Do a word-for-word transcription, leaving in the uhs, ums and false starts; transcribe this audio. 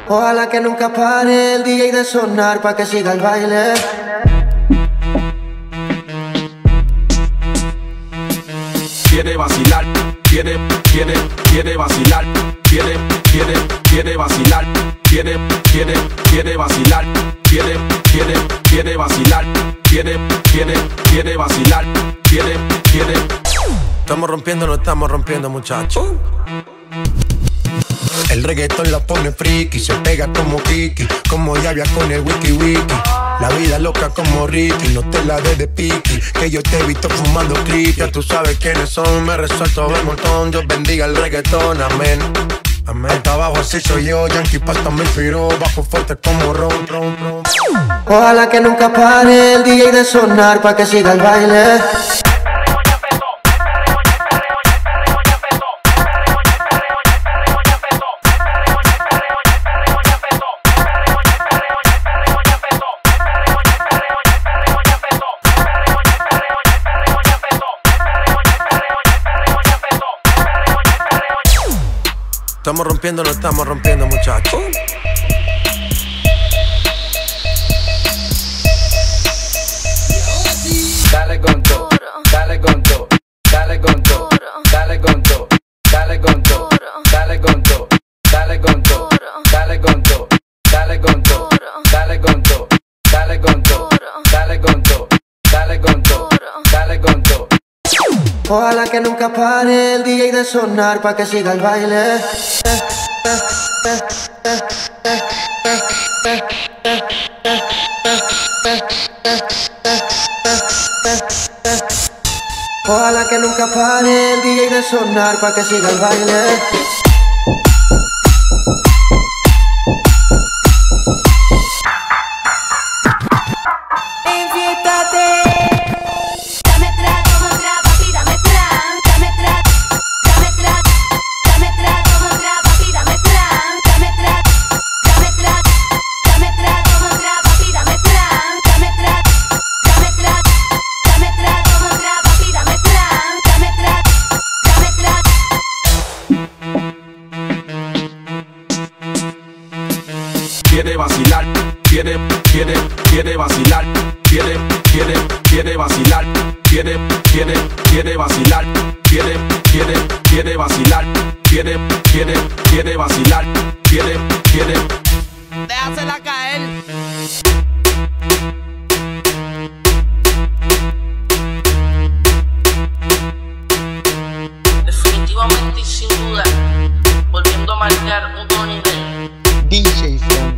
Ojalá que nunca pare el D J de sonar pa' que siga el baile. Quiere vacilar, quiere, quiere, quiere vacilar, quiere, quiere, quiere vacilar, quiere, quiere, quiere vacilar, quiere, quiere, quiere vacilar, quiere, quiere, quiere vacilar, quiere, quiere. Estamos rompiendo, no estamos rompiendo, muchachos. El reggaetón la pone friki, se pega como Kiki, como Yavia con el wiki wiki. La vida loca como Ricky, no te la des de piqui, que yo te he visto fumando clip. Ya tú sabes quiénes son, me resuelto el montón. Dios bendiga el reggaetón, amén. Amén. Está abajo así soy yo, Yankee Pasta me inspiró, bajo fuerte como ron, ron, ron. Ojalá que nunca pare el D J de sonar pa' que siga el baile. Estamos rompiendo, no estamos rompiendo, muchachos. Dale con todo, dale con todo, dale con todo, dale con todo, dale con todo, dale con todo, dale con todo, dale con todo, dale con todo, dale con todo, dale con todo, dale con todo, dale con todo, dale con todo. Ojalá que nunca pare el D J de sonar pa' que siga el baile. Ojalá que nunca pare el D J de sonar pa' que siga el baile. Quiere vacilar, quiere, quiere, quiere vacilar, quiere, quiere, quiere vacilar, quiere, quiere, quiere vacilar, quiere, quiere, quiere vacilar, quiere, quiere, quiere vacilar, quiere, quiere. Déjasela caer. Definitivamente y sin duda, volviendo a marcar un nuevo nivel. D J From